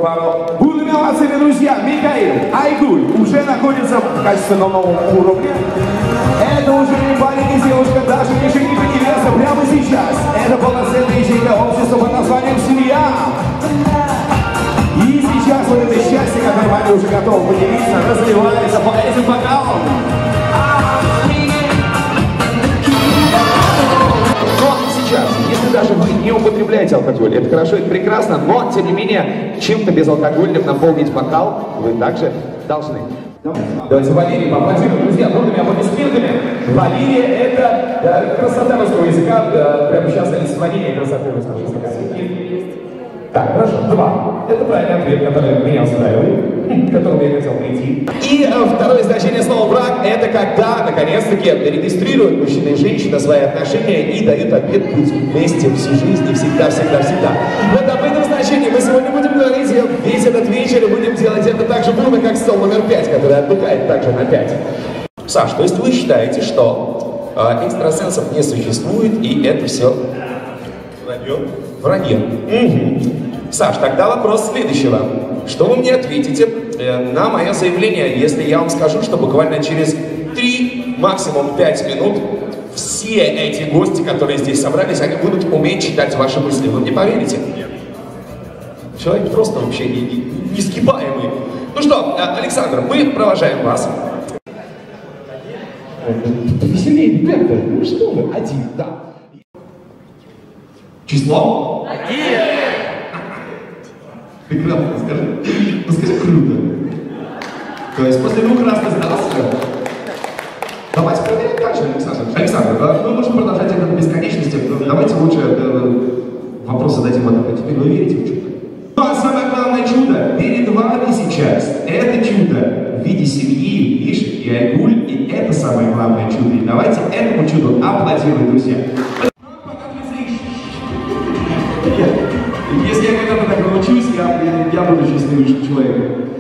пару. Бурными овациями, друзья, Михаил Айгуль уже находится в качестве нового уровня. Это уже не парень и девушка, даже не жених и невеста прямо сейчас. Это полноценная ячейка общества под названием «Семья». И сейчас вот это счастье, которое вами уже готов поделиться, разливается по этим бокалам. Если даже вы не употребляете алкоголь, это хорошо, это прекрасно, но, тем не менее, чем-то безалкогольным наполнить бокал вы также должны. Давайте Валерий поаплодируем, друзья, бурными аплодисментами. Валерия — это красота русского языка, прямо сейчас олицетворение красоты русского языка. Так, хорошо, 2. Это правильный ответ, который меня устраивает, к которому я хотел прийти. И второе значение слова «брак» — это когда, наконец-таки, регистрируют мужчина и женщина свои отношения и дают обет быть вместе всю жизнь и всегда-всегда-всегда. Вот об этом значении мы сегодня будем говорить весь этот вечер и будем делать это так же бурно, как стол номер 5, который отдыхает также на 5. Саш, то есть вы считаете, что экстрасенсов не существует и это все вранье? Вранье. Угу. Саш, тогда вопрос следующего. Что вы мне ответите на мое заявление, если я вам скажу, что буквально через 3, максимум 5 минут все эти гости, которые здесь собрались, они будут уметь читать ваши мысли. Вы мне поверите? Нет. Человек просто вообще нескипаемый. Ну что, Александр, мы провожаем вас. Веселее, ребята, ну что вы, 1, да. Число? 1! Прекрасно, скажи круто. То есть после 2 раз ты сдался? Давайте проверим дальше, Александр. Александр, мы можем продолжать это до бесконечности. Давайте лучше вопрос зададим вот теперь. Вы верите в чудо? Но самое главное чудо перед вами сейчас. Это чудо в виде семьи, Миши и Айгуль. И это самое главное чудо. И давайте этому чуду аплодируем, друзья. Если я когда-то так научусь, я буду счастливым человеком.